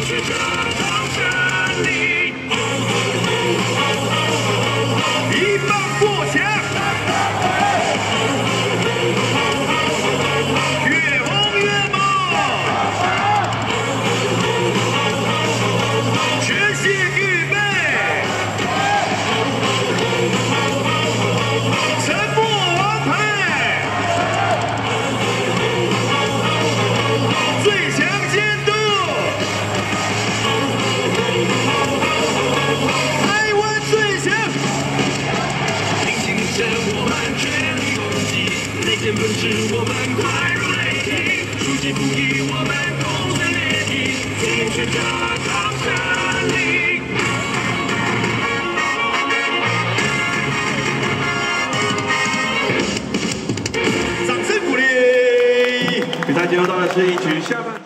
持着高山岭，一棒过墙，越红越猛，全线预备，沉默王牌，最强监督。 根本是我们快如雷霆，出其不意，我们攻城略地，尽全着高山岭。掌声鼓励！比赛进入到的是一局下半。